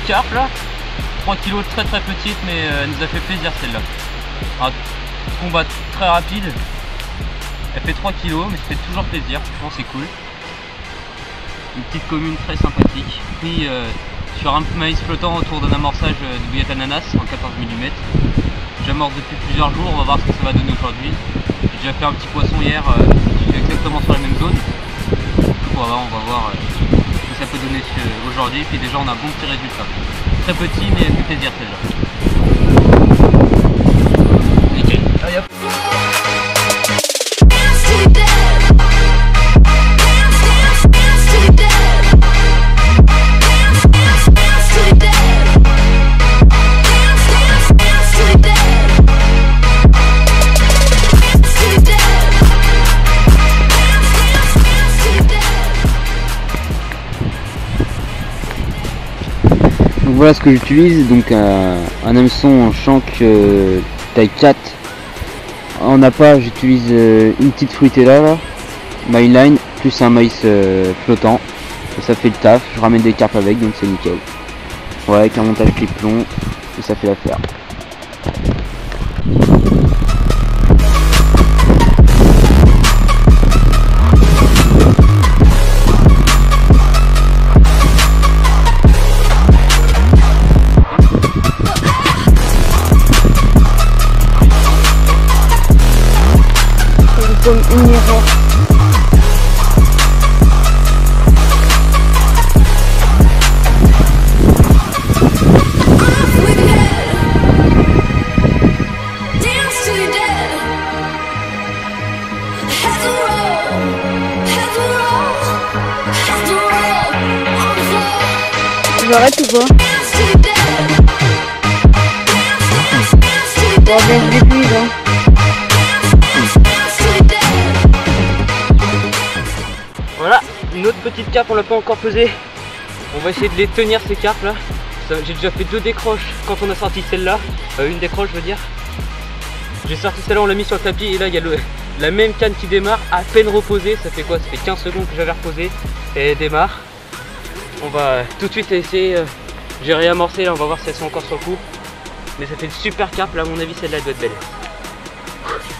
petite carpe là, 3 kg très petite, mais elle nous a fait plaisir celle-là. Un combat très rapide, elle fait 3 kg mais ça fait toujours plaisir, franchement c'est cool. Une petite commune très sympathique, pris sur un maïs flottant autour d'un amorçage de bouillette ananas en 14 mm. J'amorce depuis plusieurs jours, on va voir ce que ça va donner aujourd'hui. J'ai déjà fait un petit poisson hier, exactement sur la même zone. On va voir ce que ça peut donner aujourd'hui. Et puis déjà on a un bon petit résultat. Très petit mais elle fait plaisir celle-là. Nickel. Allez hop. Donc voilà ce que j'utilise, donc un hameçon en shank taille 4. En appât j'utilise une petite fruitella là, myline, plus un maïs flottant. Et ça fait le taf, je ramène des carpes avec donc c'est nickel. Ouais, avec un montage clip plomb, et ça fait l'affaire. Comme une erreur. J'arrête ou pas? Bon, ben je l'épuise hein. Voilà, une autre petite carpe, on l'a pas encore pesée. On va essayer de les tenir ces carpes là. J'ai déjà fait 2 décroches quand on a sorti celle-là. Une décroche je veux dire. J'ai sorti celle-là, on l'a mis sur le tapis et là il y a la même canne qui démarre, à peine reposée. Ça fait quoi? Ça fait 15 secondes que j'avais reposé et elle démarre. On va tout de suite essayer. J'ai réamorcé là, on va voir si elles sont encore sur le coup. Mais ça fait une super carpe là, à mon avis celle-là elle doit être belle.